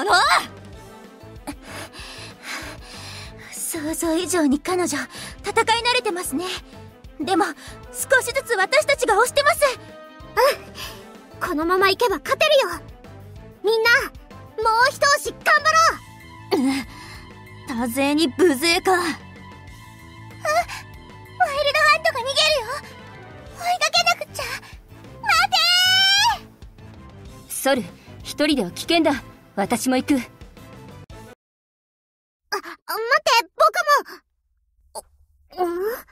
の！ 想像以上に彼女、戦い慣れてますね。でも、少しずつ私たちが押してます。 このままいけば勝てるよ。みんな、もう一押し頑張ろう。 多勢に無勢か。 ワイルドハントが逃げるよ。追いかけなくちゃ。待てー！ソル、一人では危険だ。私も行く。 待って、僕も。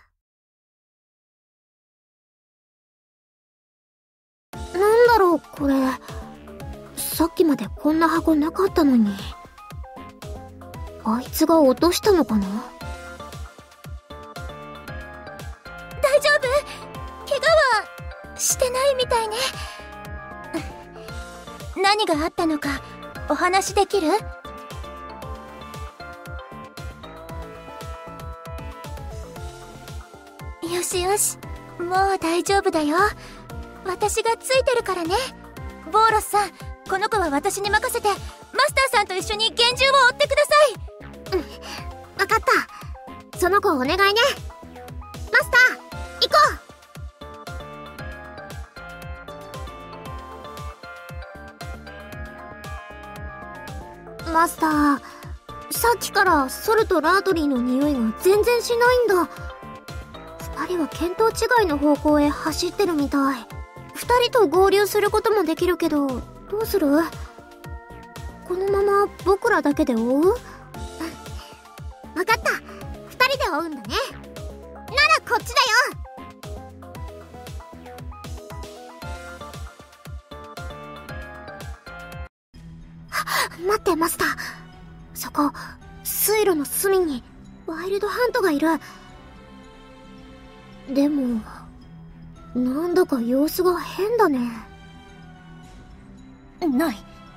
なんだろうこれ。さっきまでこんな箱なかったのに。あいつが落としたのかな。 大丈夫？怪我はしてないみたいね。何があったのかお話できる？よしよし、もう大丈夫だよ。私がついてるからね。ボーロスさん、この子は私に任せてマスターさんと一緒に厳重を追ってください。 わかった。その子お願いね。マスター、行こう。マスター、さっきからソルとラートリーの匂いが全然しないんだ。二人は見当違いの方向へ走ってるみたい。二人と合流することもできるけど、どうする？このまま僕らだけで追う？わかった。二人で追うんだね。ならこっちだよ。待って、マスター。そこ、水路の隅にワイルドハントがいる。でも、なんだか様子が変だね。 ない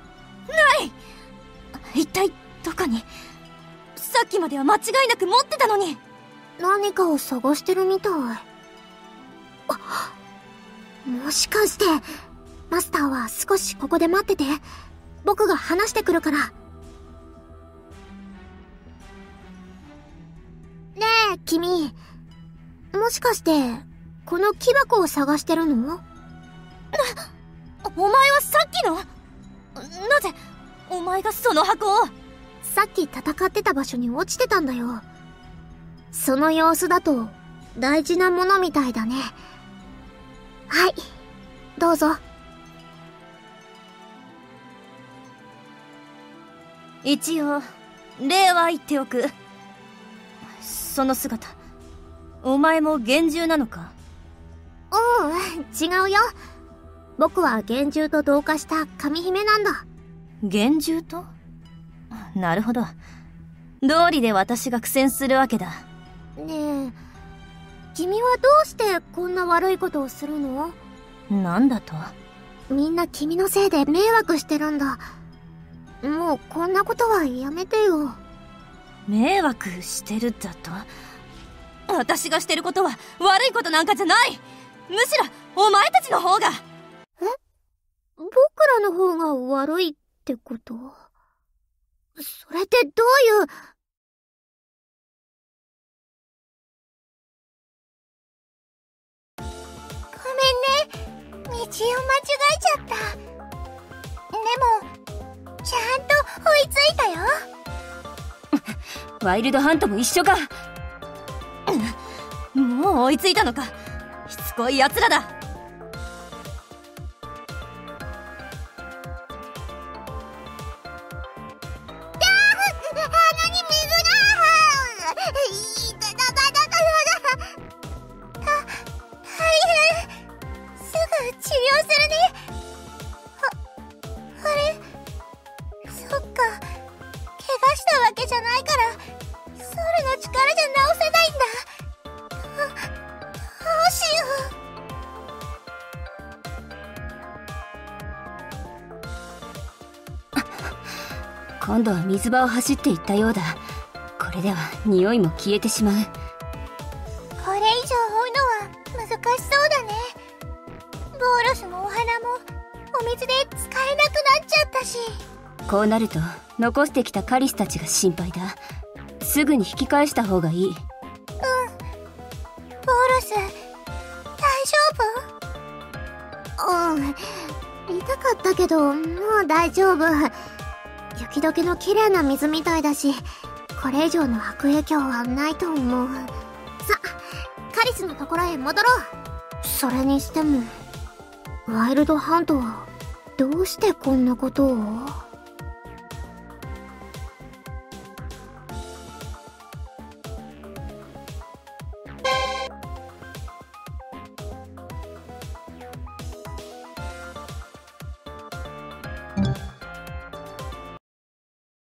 一体どこに？さっきまでは間違いなく持ってたのに。 何かを探してるみたい。もしかしてマスターは少しここで待ってて。僕が話してくるから。ねえ君、もしかしてこの木箱を探してるの？ お前はさっきの？なぜお前がその箱を？ さっき戦ってた場所に落ちてたんだよ。その様子だと大事なものみたいだね。はい、どうぞ。 一応礼は言っておく。その姿、お前も幻獣なのか？ 違うよ。僕は幻獣と同化した神姫なんだ。 幻獣と？なるほど。道理で私が苦戦するわけだ。 ねえ、君はどうしてこんな悪いことをするの？ なんだと？ みんな君のせいで迷惑してるんだ。もうこんなことはやめてよ。 迷惑してるだと？私がしてることは悪いことなんかじゃない。むしろお前たちの方が。 僕らの方が悪いってこと？それってどういう…ごめんね、道を間違えちゃった。でもちゃんと追いついたよ。 ワイルドハントも一緒か。もう追いついたのか。しつこい奴らだ。今度は水場を走っていったようだ。これでは匂いも消えてしまう。 これ以上追うのは難しそうだね。ボーロスのお花もお水で使えなくなっちゃったし。 こうなると残してきたカリスたちが心配だ。すぐに引き返した方がいい。 ボーロス、大丈夫？ 痛かったけど、もう大丈夫。雪解けの綺麗な水みたいだし、これ以上の悪影響はないと思う。さ、カリスのところへ戻ろう。それにしても、ワイルドハントは、どうしてこんなことを？